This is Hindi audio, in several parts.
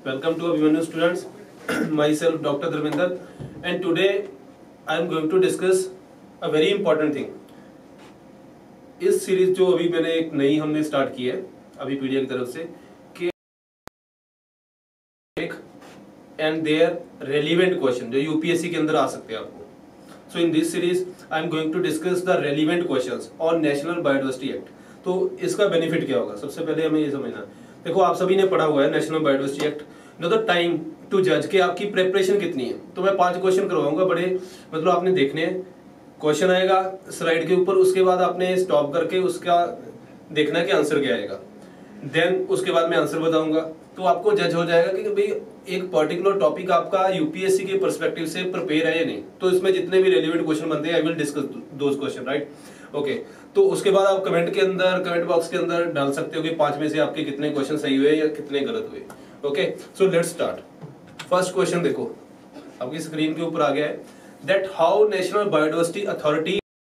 Welcome to Abhimanyu students. Myself Dr. Dharminder, and today I am going to discuss a very important thing. इस सीरीज जो अभी मैंने एक नई हमने स्टार्ट की है अभी पीडीएफ की तरफ से कि एंड देयर रेलिवेंट क्वेश्चन जो यूपीएससी के अंदर आ सकते हैं आपको. So in this series I am going to discuss the relevant questions on national biodiversity act. तो इसका बेनिफिट क्या होगा, सबसे पहले हमें ये समझना. देखो आप सभी ने पढ़ा हुआ है national biodiversity act. Know the time to जज के आपकी प्रिपरेशन कितनी है. तो मैं 5 क्वेश्चन करवाऊंगा, बड़े मतलब आपने देखने हैं. क्वेश्चन आएगा स्लाइड के ऊपर, उसके बाद आपने स्टॉप करके उसका देखना है कि आंसर क्या आएगा. देन उसके बाद मैं आंसर बताऊंगा, तो आपको जज हो जाएगा कि भाई एक पर्टिकुलर टॉपिक आपका यूपीएससी के पर्सपेक्टिव से प्रिपेयर है या नहीं. तो इसमें जितने भी रेलिवेंट क्वेश्चन बनते हैं I will discuss those question, right. Okay, तो उसके बाद आप कमेंट के अंदर, कमेंट बॉक्स के अंदर डाल सकते हो कि 5 में से आपके कितने क्वेश्चन सही हुए या कितने गलत हुए. Okay, so let's start. First question देखो आपकी स्क्रीन के ऊपर आ गया है. That how national biodiversity authority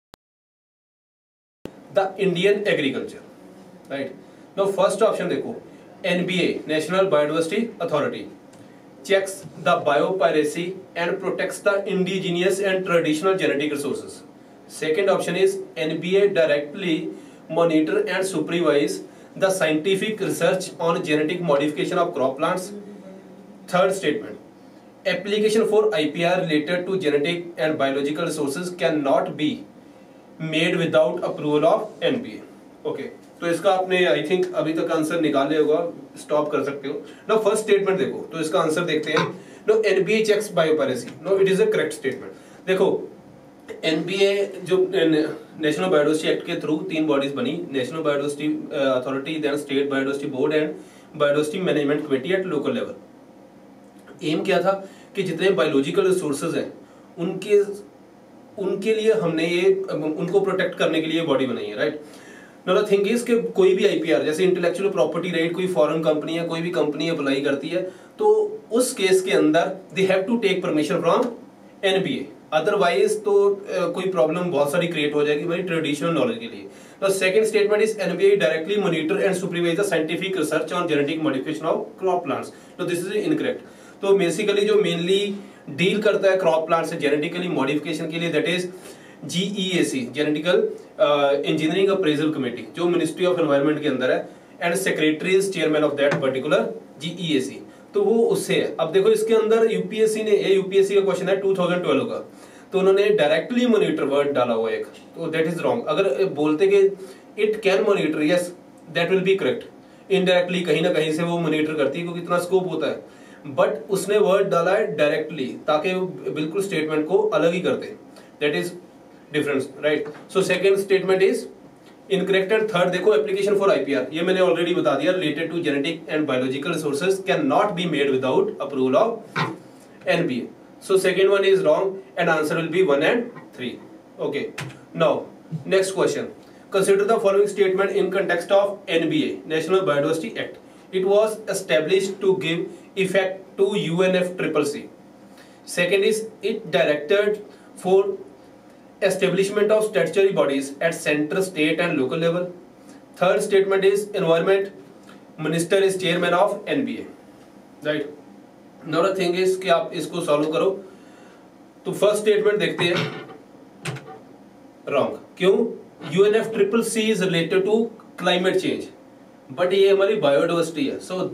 the Indian agriculture, right. Now first option देखो, NBA national biodiversity authority checks the biopiracy and protects the indigenous and traditional genetic resources. Second option is NBA directly monitor and supervise the scientific research on genetic modification of crop plants. Third statement, application for IPR related to genetic and biological resources cannot be made without approval of NBA. Okay, तो इसका आपने आई थिंक अभी तक आंसर निकाल लिया होगा, स्टॉप कर सकते हो. नो फर्स्ट स्टेटमेंट देखो, तो इसका आंसर देखते हैं. No NBA checks biopiracy. No it is a correct statement. देखो एनबीए जो नेशनल बायोडाइवर्सिटी एक्ट के थ्रू 3 बॉडीज बनी, national biodiversity authority, then state biodiversity board and biodiversity management committee at local level. Um क्या था कि जितने बायोलॉजिकल रिसोर्सेज हैं उनके लिए हमने ये उनको प्रोटेक्ट करने के लिए बॉडी बनाई है, राइट. Another thing is कि कोई भी आईपीआर जैसे इंटेलेक्चुअल प्रॉपर्टी राइट, कोई फॉरेन कंपनी है, कोई भी कंपनी अप्लाई करती है, तो उस केस के अंदर they have to take permission from NBA. Otherwise तो कोई प्रॉब्लम बहुत सारी क्रिएट हो जाएगी भाई ट्रेडिशनल नॉलेज के लिए. The second statement is NBA directly monitor and supervise the scientific research on genetic modification of crop plants. तो दिस इज इनकरेक्ट. तो बेसिकली जो मेनली डील करता है क्रॉप प्लांट से जेनेटिकली मॉडिफिकेशन के लिए, that is GEAC genetical engineering appraisal committee, जो मिनिस्ट्री ऑफ एनवायरनमेंट के अंदर है, and secretary is chairman of that particular GEAC. तो वो उससे है. अब देखो इसके अंदर यूपीएससी ने, ये यूपीएससी का क्वेश्चन है 2012 का, तो उन्होंने डायरेक्टली मॉनिटर वर्ड डाला हुआ एक, तो दैट इज रॉन्ग. अगर बोलते कि it can monitor, yes that will be correct. Indirectly कहीं ना कहीं से वो मॉनिटर करती है क्योंकि इतना स्कोप होता है, बट उसने वर्ड डाला है डायरेक्टली ताकि बिल्कुल स्टेटमेंट को अलग ही कर दे. That is difference, right. So second statement is incorrect. And third देखो, एप्लीकेशन फॉर आईपीआर, ये मैंने ऑलरेडी बता दिया, related to genetic and biological resources can not be made without approval of NBA. So second one is wrong and answer will be 1 and 3. Okay, now next question. Consider the following statement in context of NBA national biodiversity act. It was established to give effect to UNFCCC. Second is it directed for establishment of statutory bodies at center, state and local level. Third statement is environment minister is chairman of NBA, right. Another thing is कि आप इसको सॉल्व करो. तो फर्स्ट स्टेटमेंट देखते हैं, रॉन्ग. क्यों? UNFCCC is related to climate change, but ये हमारी बायोडाइवर्सिटी है. सो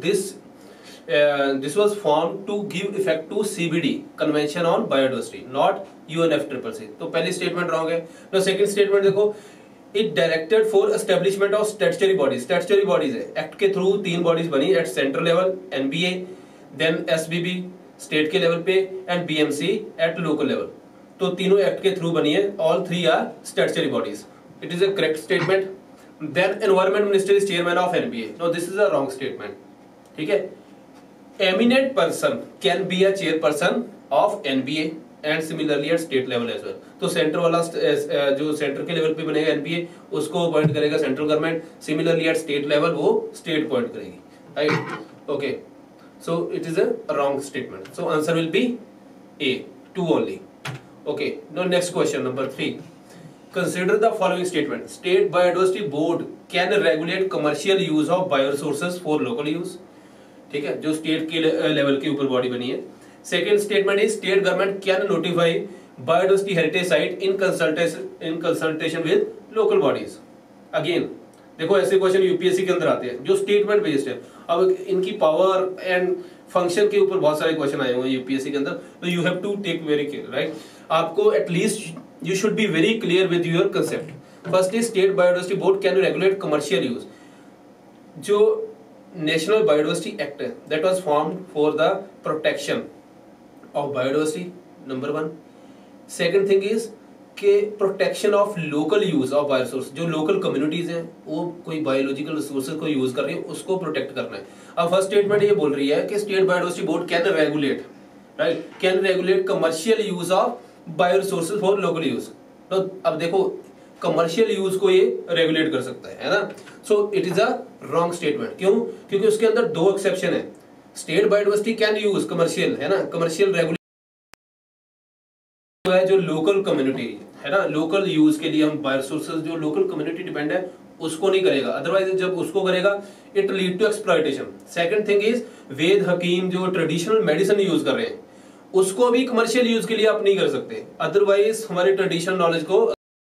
this was formed to give effect to CBD Convention on Biodiversity, not UNFCCC. तो पहली स्टेटमेंट रॉन्ग है. तो सेकंड स्टेटमेंट देखो, it directed for establishment of statutory bodies. Statutory bodies है, एक्ट के थ्रू 3 बॉडीज बनी at central level, NBA, then SBB state के लेवल पे, and BMC at local level. तो तीनों एक्ट के थ्रू बनी है. All 3 are statutory bodies. It is a correct statement. Then environment minister is chairman of NBA. No this is a wrong statement. ठीक है. Eminent person can be a chairperson of NBA and similarly at state level as well. तो सेंटर वाला जो सेंटर के लेवल पे बनेगा NBA, उसको अपॉइंट करेगा central government. Similarly at state level वो स्टेट अपॉइंट करेगी, right. Okay, so it is a wrong statement. So answer will be A, 2 only. Okay, now next question number 3. Consider the following statement. State Biodiversity Board can regulate commercial use of bioresources for local use. ठीक है, जो स्टेट के लेवल के ऊपर बॉडी बनी है। Second statement is state government can notify biodiversity heritage site in consultation with local bodies. Again देखो ऐसे क्वेश्चन यूपीएससी के अंदर आते हैं जो स्टेटमेंट बेस्ड है। अब इनकी पावर एंड फंक्शन के ऊपर बहुत सारे क्वेश्चन आए हुए हैं यूपीएससी के अंदर, तो you have to take very care, right. आपको at least you should be very clear with your concept. First is state biodiversity board can regulate commercial use. जो नेशनल बायोडाइवर्सिटी एक्ट है that was formed for the protection of biodiversity, number 1। Second thing is के protection of local use of bioresource. जो लोकल कम्युनिटीज हैं वो कोई बायोलॉजिकल रिसोर्सेज को यूज कर रही है, उसको प्रोटेक्ट करना है। अब फर्स्ट स्टेटमेंट ये बोल रही है कि state biodiversity board can regulate, right, can regulate commercial use of bioresources for local use. तो अब देखो कमर्शियल यूज को ये रेगुलेट कर सकता है ना। So it is a wrong statement. क्यों? क्योंकि उसके अंदर 2 एक्सेप्शन है। State biodiversity can use commercial, है ना, कमर्शियल रेगुलेट है जो लोकल कम्युनिटी है ना, लोकल यूज के लिए हम बायोरिसोर्सेज जो लोकल कम्युनिटी डिपेंड है उसको नहीं करेगा। अदरवाइज जब उसको करेगा it lead to exploitation. Second thing is वेद हकीम जो ट्रेडिशनल मेडिसिन यूज कर रहे हैं उसको भी कमर्शियल यूज के लिए आप नहीं कर सकते, अदरवाइज हमारी ट्रेडिशनल नॉलेज को,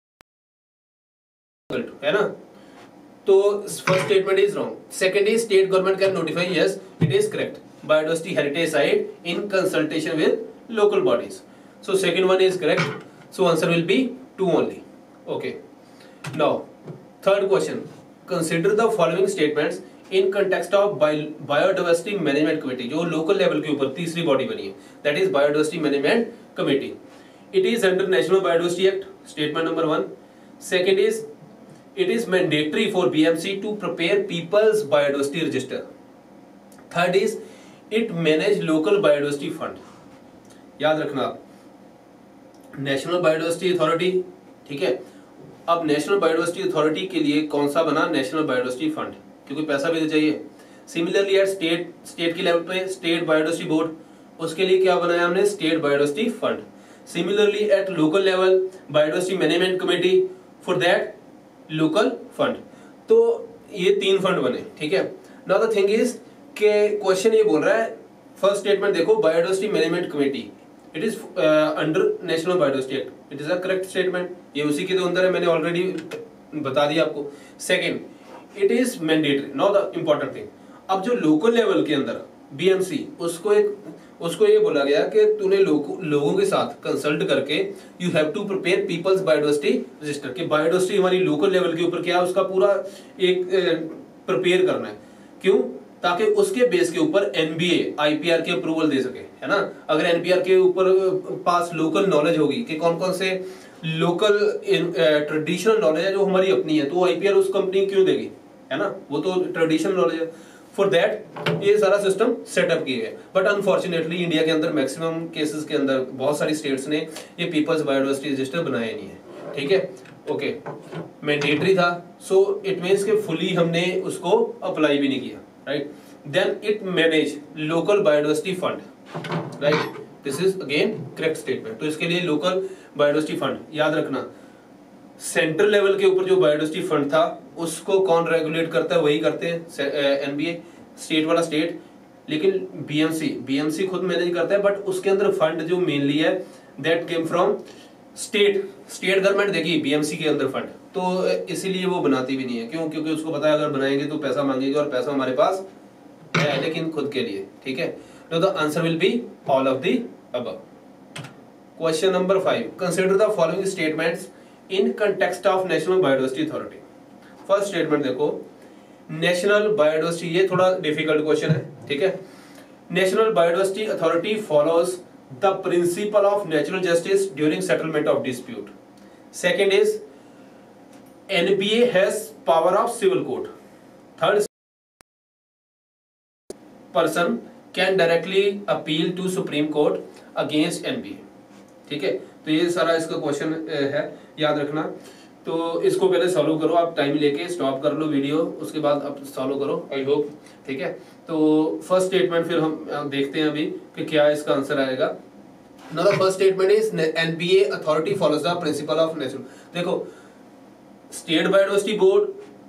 है ना। तो first statement is wrong. Second is state government can notify, yes it is correct, biodiversity heritage site in consultation with local bodies. So second one is correct. So answer will be 2 only. Okay. Now third question. Consider the following statements in context of biodiversity management committee. जो local level के ऊपर तीसरी body बनी है, that is biodiversity management committee. It is under National Biodiversity Act. Statement number 1. Second is it is mandatory for BMC to prepare People's Biodiversity Register. Third is it manage local biodiversity fund. याद रखना आप, नेशनल बायोडाइवर्सिटी अथॉरिटी, ठीक है। अब नेशनल बायोडाइवर्सिटी अथॉरिटी के लिए कौन सा बना? नेशनल बायोडाइवर्सिटी फंड, क्योंकि पैसा भी तो चाहिए। सिमिलरली एट स्टेट के लेवल पे स्टेट बायोडाइवर्सिटी बोर्ड, उसके लिए क्या बनाया हमने? State biodiversity fund. Similarly at local level biodiversity management committee, for that local fund. तो ये 3 फंड बने, ठीक है। नाउ द थिंग इज के क्वेश्चन ये बोल रहा है, फर्स्ट स्टेटमेंट देखो, biodiversity management committee it is under national biodiversity act, it is a correct statement, ये उसी के तो अंदर है, मैंने ऑलरेडी बता दिया आपको। Second, it is mandatory, now the important thing, अब जो लोकल लेवल के अंदर बीएमसी उसको ये बोला गया कि तूने लोगों के साथ कंसल्ट करके you have to prepare people's biodiversity register, कि बायोडाइवर्सिटी हमारी लोकल लेवल के ऊपर क्या है उसका पूरा एक प्रिपेयर करना है। क्यों? ताकि उसके बेस के ऊपर एनबीए आईपीआर के अप्रूवल दे सके, है ना। अगर एनपीआर के ऊपर पास लोकल नॉलेज होगी कि कौन कौन से लोकल ट्रेडिशनल नॉलेज है जो हमारी अपनी है, तो आईपीआर उस कंपनी क्यों देगी, है ना, वो तो ट्रेडिशनल नॉलेज है। फॉर दैट ये सारा सिस्टम सेटअप किया है। बट अनफॉर्चुनेटली इंडिया के अंदर मैक्सिमम केसेस के अंदर बहुत सारी स्टेट्स ने ये पीपल्स बायोडाइवर्सिटी रजिस्टर बनाया नहीं है, ठीक है। ओके, मैंडेटरी था, सो इट मीन्स कि फुली हमने उसको अप्लाई भी नहीं किया, right. Then it manage local biodiversity fund, right, this is again correct statement. तो इसके लिए लोकल बायोडाइवर्सिटी फंड याद रखना, सेंट्रल लेवल के ऊपर जो बायोडाइवर्सिटी फंड था उसको कौन रेगुलेट करता है? वही करते हैं एनबीए, स्टेट वाला स्टेट। लेकिन बीएमसी खुद मैनेज करता है, बट उसके अंदर फंड जो मेनली है that came from state government देगी बीएमसी के अंदर फंड, तो इसीलिए वो बनाती भी नहीं है। क्यों? क्योंकि उसको पता है अगर बनाएंगे तो पैसा मांगेंगे और पैसा हमारे पास है लेकिन खुद के लिए, ठीक है। तो the answer will be all of the above. Question number 5, consider the following statements in context of national biodiversity authority. First statement देखो, नेशनल बायोडाइवर्सिटी, ये थोड़ा डिफिकल्ट क्वेश्चन है, ठीक है। National biodiversity authority follows the principle of natural justice during settlement of dispute. Second is NBA has power of civil court. Third, person can directly appeal to supreme court against NBA, ठीक है। तो ये सारा इसका क्वेश्चन है, याद रखना। तो इसको पहले सॉल्व करो, आप टाइम लेके स्टॉप कर लो वीडियो, उसके बाद आप सॉल्व करो, आई होप, ठीक है। तो फर्स्ट स्टेटमेंट फिर हम देखते हैं अभी कि क्या इसका आंसर आएगा। Now the first statement is NBA authority follows the principle of natural. देखो, state biodiversity board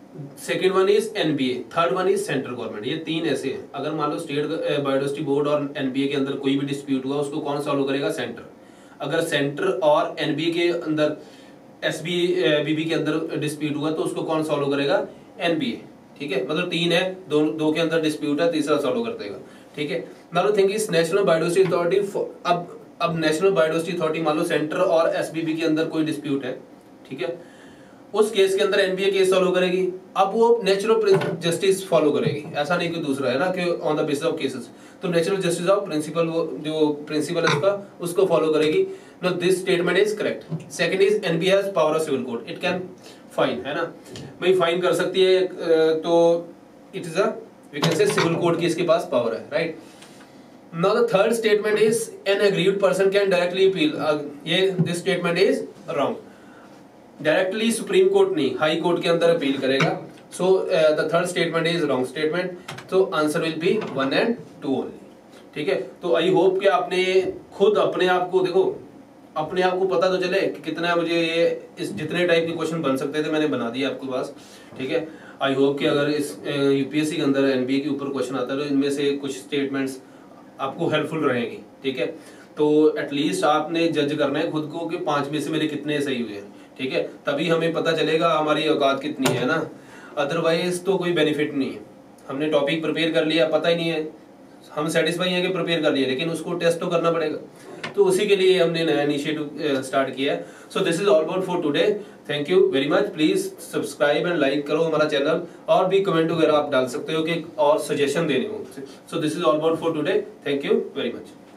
second one is NBA, third one is central government. ये तीन ऐसे हैं। अगर मान लो स्टेट बायोडाइवर्सिटी बोर्ड और एनबीए के अंदर कोई भी डिस्प्यूट हुआ, उसको कौन सॉल्व करेगा? सेंटर। अगर सेंटर और एनबीए के अंदर एसबीबी के अंदर डिस्प्यूट हुआ तो उसको कौन सॉल्व करेगा? एनबीए। ठीक है, मतलब तीन है, दो के अंदर डिस्प्यूट है, तीसरा सॉल्व कर देगा। ठीक है, now think is national biodiversity authority. अब नेशनल बायोडाइवर्सिटी अथॉरिटी मान लो सेंटर और एसबीबी के अंदर कोई डिस्प्यूट है, ठीक है, उस केस के अंदर एनबीए केस सॉल्व करेगी। अब वो नेचुरल जस्टिस फॉलो करेगी, ऐसा नहीं कि दूसरा है ना कि on the basis of cases. तो नेचुरल जस्टिस ऑफ प्रिंसिपल, जो प्रिंसिपल है उसको फॉलो करेगी। No this statement is correct. Second is NBA has power of civil code, it can fine, है ना भाई, फाइन कर सकती है। तो it is a we can say civil code की इसके पास पावर है, right. Now the third statement is an aggrieved person can directly appeal. ये this statement is wrong. Directly supreme court नहीं, हाई कोर्ट के अंदर अपील करेगा। So the third statement is wrong statement. तो answer will be 1 and 2 only. ठीक है, तो आई होप कि आपने खुद अपने आप को देखो, अपने आप को पता तो चले कि कितना मुझे ये इस जितने टाइप के क्वेश्चन बन सकते थे मैंने बना दिया आपके पास। ठीक है, आई होप कि अगर इस यूपीएससी के अंदर एनबीए के ऊपर क्वेश्चन आता है तो इनमें से कुछ स्टेटमेंट्स आपको हेल्पफुल रहेंगी। ठीक है, तो एटलीस्ट आपने जज करना है खुद को कि 5 में से मेरे कितने सही हुए हैं। ठीक है, तभी हमें पता चलेगा हमारी औकात कितनी है ना, अदरवाइज तो कोई बेनिफिट नहीं है। हमने टॉपिक प्रिपेयर कर लिया, पता ही नहीं है, हम सेटिस्फाई हैं कि प्रिपेयर कर लिया, लेकिन उसको टेस्ट तो करना पड़ेगा। तो उसी के लिए हमने नया इनिशिएटिव स्टार्ट किया है। So this is all about for today. Thank you very much. Please subscribe and like करो हमारा चैनल, और भी कमेंट वगैरह आप डाल सकते हो कि और सजेशन देने हो। So this is all about for today. Thank you very much.